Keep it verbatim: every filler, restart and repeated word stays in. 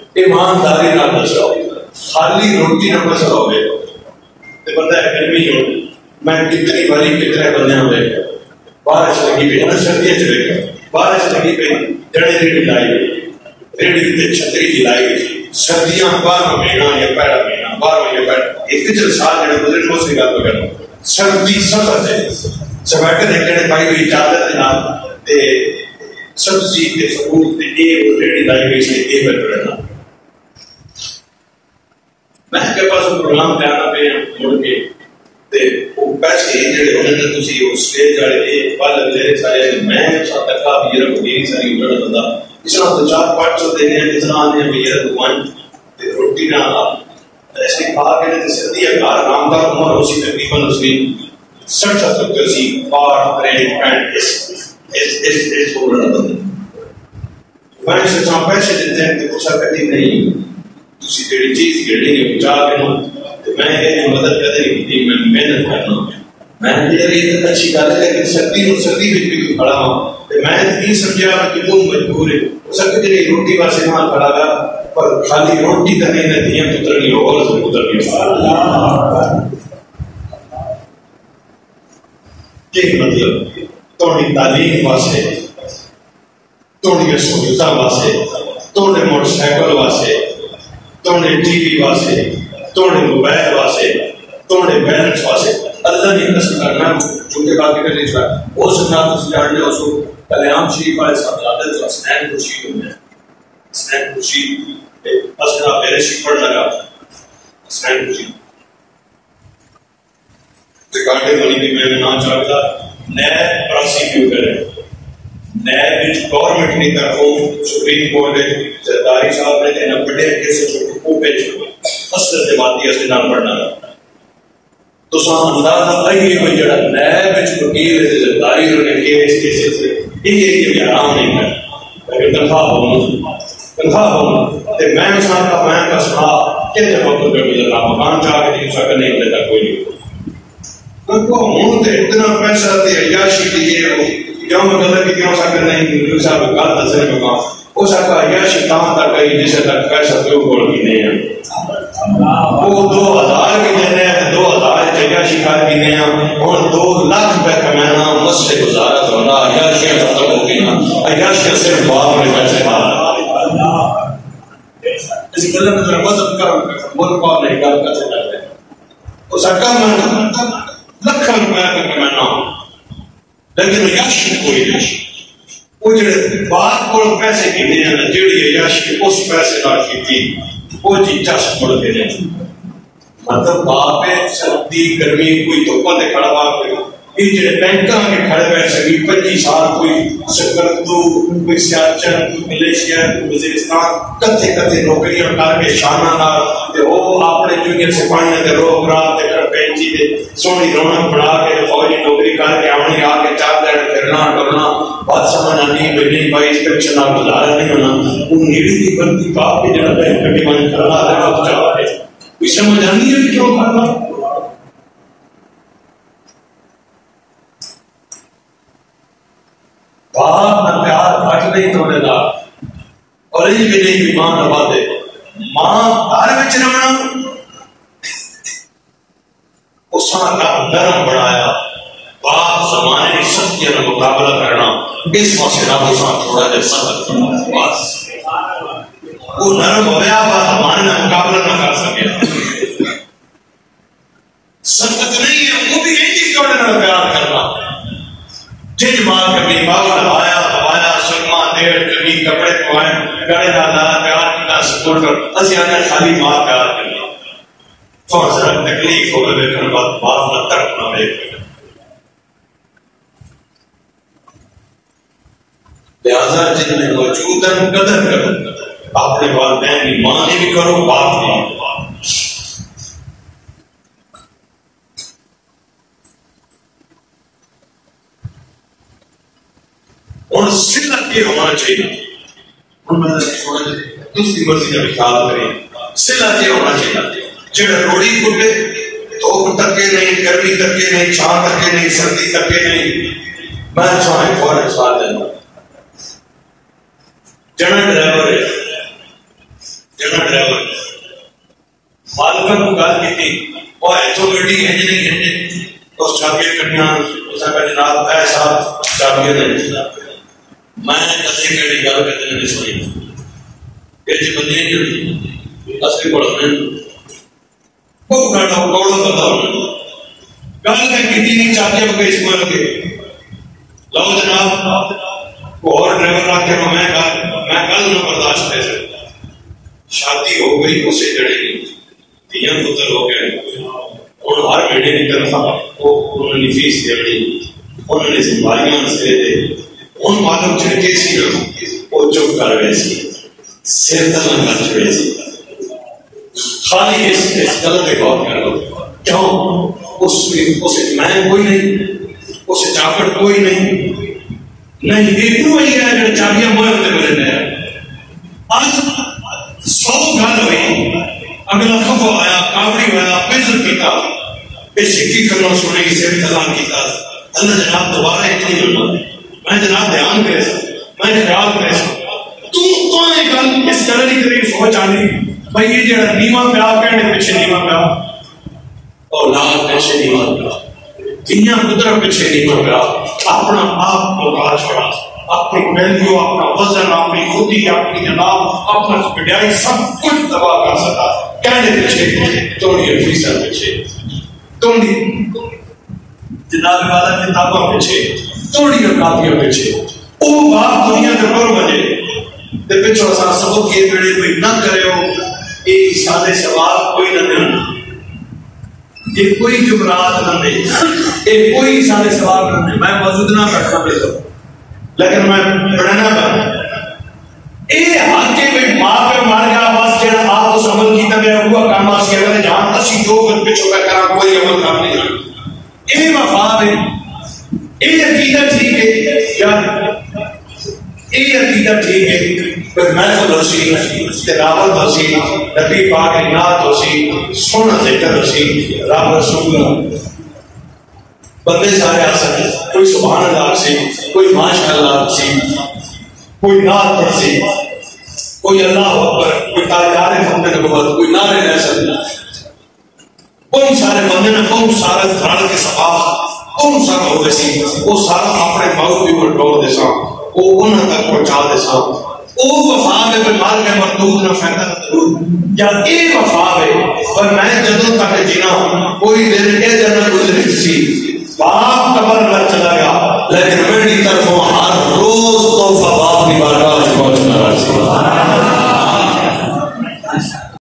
ایمانداری نہ دسو، خالی روٹی نہ مسئلہ ہوئے تو بندہ گرمی ہو. میں کتنی باری کتنے بندے ہوئے بارش لگی پہ نا، سردیاں چلے گئے، بارش لگی پہ جڑے ریڑھی لائی گئی، ریڑھی تے چھتری کی لائی گئی، سردیاں بارہ مہینہ یا پہلا مہینہ بارہ یا پہلا ایک پچھلے سال جڑے گزرے وہ سی گل کروں سردی سخت ہے، سویٹر ایک جڑے پائی ہوئی چادر کے نال تے سبزی تے فروٹ تے یہ ریڑھی لائی گئی سی یہ بیٹھ رہنا. میں کے پاس پروگرام پہ آنا پہ مڑ کے تے وہ پیسے جڑے انہوں نے تسی وہ سٹیج والے دے پل لے سارے میں ساتھ تکا بھی رکھ دی ساری اڑ بندہ اس طرح تو چار پانچ سو دینے ہیں جتنا آنے ہیں بھی دکان تے روٹی نہ ایسے کھا کے تے سردی ہے گھر کام کا عمر اسی تقریباً اس کی سٹھ ستر کے اسی پار پرینٹ پینٹ اس اس اس اس کو رہا بندے میں سے چاہ پیسے دیتے ہیں کہ کچھ کٹی نہیں تسی جڑی چیز گڑی ہے بچا کے نہ میں یہ مدد کرنے کی میں محنت کرنا میں نے یہ اچھی گل ہے کہ سردی اور سردی بھی بھی کھڑا ہوں میں یہ سمجھا کہ تم مجبور ہے سب کے روٹی واسطے نہ کھڑا گا پر خالی روٹی کا نہیں نہ دیا پتر نہیں اور سے پتر نہیں کہ مطلب تھوڑی تعلیم واسطے تھوڑی سہولتاں واسطے تھوڑے موٹر سائیکل واسطے تھوڑے ٹی وی واسطے توڑے موبائل واسے توڑے بیلنس واسے اللہ نے قسم کرنا چونکہ باقی کرنے چاہا وہ سننا تو جاننے ہو سو کلیام شریف آئے صاحب عادت جو اسنین خوشی ہوئی ہے اسنین خوشی اسنہ میرے شیف پڑھ لگا اسنین خوشی دکاٹے منی بھی میں نے نام چاہتا نئے پراسی کیوں کرے نئے بیچ گورنمنٹ کی طرفوں سپریم کورٹ ہے زرداری صاحب نے کہنا بڑے کیسے چھوٹے کو پیش ہوئے اصل جماعتی اصل نام پڑھنا تو سان اندازہ آئیے کوئی جڑا نئے بچ وکیل ہے زرداری انہوں نے کیس کیسے سے یہ یہ بھی آرام نہیں کر لیکن تنخواہ ہونا تنخواہ ہونا تے میں انسان کا میں کا سنا کتنے وقت پہ گزرنا مکان چاہ کے نہیں سکتا نہیں لیتا کوئی نہیں کو ہوں تے اتنا پیسہ تے عیاشی دیئے ہو جاؤں میں غلط کی کیوں سکتا نہیں صاحب گل دسنے مکان ہو سکتا عیاشی کہاں تک گئی جسے تک پیسہ کیوں بول کی نہیں ہے وہ دو ہزار کی دینے ہیں دو ہزار جگہ شکار کی دینے ہیں اور دو لاکھ روپے کمانا مسئلے گزارت ہونا عیاشیاں ختم ہو گئی نا عیاشیاں صرف باپ میں پیسے مارا اسی قدر میں ذرا وزن کروں ملک باپ نہیں کر کر سکتے ہیں وہ سرکار میں لکھا روپے کا کمانا لیکن عیاشی کوئی نہیں وہ جڑے باپ کو پیسے کی دینے ہیں جڑی عیاشی اس پیسے نہ کی تھی وہ جی چس مڑ کے نہیں مطلب باپ سردی گرمی کوئی دھوپا دے کھڑا باپ دے یہ جڑے بینکاں کے کھڑے بیٹھ سکی پچی سال کوئی سکردو کوئی سیاچن کوئی ملیشیا کوئی وزیرستان کتھے کتھے نوکریاں کر کے شانہ نال تے وہ اپنے جونیئر سپاہیاں دے روک رات تے کر پینچی دے سونی رونق بنا کے فوجی نوکری کر کے آونے آ کے چار دیر پھرنا ٹرنا بات سمجھنا نہیں بھائی نہیں بھائی اس پکشن نال گزارا نہیں ہونا وہ نیڑی کی بندی باپ کے جڑا بینک کٹی من کرنا دے وقت چاہ رہے کوئی سمجھ آنی ہے کہ کیوں کرنا باپ نہ پیار بچ نہیں توڑے دا اور یہ بھی نہیں کہ ماں نبا دے ماں گھر بچ رہنا اس کا نرم بڑھایا باپ زمانے کی سختیوں کا مقابلہ کرنا اس مسئلہ کو ساتھ تھوڑا جا سخت کرنا بس وہ نرم ہویا با زمانے کا مقابلہ نہ کر سکے سخت نہیں ہے وہ بھی ایک ہی کیوں نہ پیار کرنا جن ماں کبھی باغ آیا آیا سلما دیر کبھی کپڑے پوائے گڑے دادا پیار کیا سپورٹ کر اسی آنے خالی ماں پیار کرنا تھوڑا سا تکلیف ہو گئے لیکن بات بات نہ تک نہ دیکھ لہذا جن میں موجود ہیں قدر کرو اپنے والدین کی معنی بھی کرو باپ بھی اور سلت یہ ہونا چاہیے ان میں دوسری مرضی کا خیال کریں سلت یہ ہونا چاہیے جڑا روڑی کھلے دھوپ تکے نہیں گرمی تکے نہیں چھاں تکے نہیں سردی تکے نہیں میں چاہیں فوراً سوال دینا جڑا ڈرائیور ہے میں کو گل کی تھی اور ایتھوں گڈی ہے نہیں ہے اس چابیاں کٹیاں اس کا جناب اے صاحب چابیاں نہیں میں کسی کہڑی گل کرتے نہیں سنی کہ جی بندے نہیں اصلی پڑھنے کو گاڑا کوڑا بتا ہونا گل میں کتنی نہیں چابیاں بغیر استعمال کے لو جناب کو اور ڈرائیور رکھ کے میں میں کل نہ برداشت کر سکتا شادی ہو گئی اسے جڑے گی تیاں پتر ہو گئے اور ہر مہینے کی طرف وہ انہوں نے فیس دینی انہوں نے ذمہ سے دے ان معلوم جھڑکے سی نا وہ چپ کر گئے سی سر تلن کر چھڑے سی خالی اس اس غلط ایک اور کر لو کیوں اس اسے میں کوئی نہیں اسے چاپڑ کوئی نہیں نہیں ایک وہی ہے جو چابیاں موئے ہوتے بجے ہیں آج سو گھر ہوئی اگلا خفا آیا کابڑی ہویا پیسر کیتا بے شکی کرنا سنے گی سیر تلان کیتا اللہ جناب دوبارہ ایک نہیں ملنا میں جناب دھیان کرے سا میں خیال کرے سا تو تو ایک گل اس طرح نہیں کرے سوچ آنی بھائی یہ جڑا نیما پیا کہنے پیچھے نیما پیا اولاد پیچھے نیما پیا دنیا قدرت پیچھے نیما پیا اپنا آپ کو کہا چھوڑا اپنی ویلیو اپنا وزن اپنی خودی اپنی جناب اپنا بڑائی سب کچھ دبا کر سکا کہنے پیچھے توڑی فیصد پیچھے توڑی جناب عبادت کتابوں پیچھے توڑی کافیوں پیچھے او باپ دنیا کے پر بجے تے پچھو اساں سبق یہ بیڑے کوئی نہ کرے ہو ایک سادے سوال کوئی نہ دینا یہ کوئی جمرات نہ دے یہ کوئی سادے سوال نہ دے میں موجود نہ کرنا پہ تو لیکن میں پڑھنا پڑھنا اے حق کے کوئی ماں پہ مار گیا بس جیڑا آپ اس عمل کیتا گیا ہوا کام آس کیا گیا جہاں تسی جو کر پچھو کا کرا کوئی عمل کام نہیں جانا اے وفاد ہے اے عقیدہ ٹھیک ہے یا اے عقیدہ ٹھیک ہے پھر محفل ہوسی تلاوت ہوسی نبی پاک کی نعت ہوسی سونا ذکر ہوسی رب رسول بندے سارے آ سکتے کوئی سبحان اللہ سے کوئی ماشاء اللہ سے کوئی نعت پڑھ سے کوئی اللہ اکبر کوئی تاجدار حمد نبوت کوئی نعرہ رسول کوئی سارے بندے نے کوئی سارا دھڑ کے صفاف کون سارا ہو گئے سی وہ سارا اپنے باؤ بھی کنٹرول دے سا وہ انہاں تک پہنچا دے سا او وفا میں کوئی مال کے مردود نہ فائدہ ضرور یا اے وفا ہے اور میں جدوں تک جینا کوئی دیر اے جنہ گزری سی باپ قبر میں چلا گیا لیکن میری طرفوں ہر روز توفہ باپ کی بارگاہ پہنچنا رہا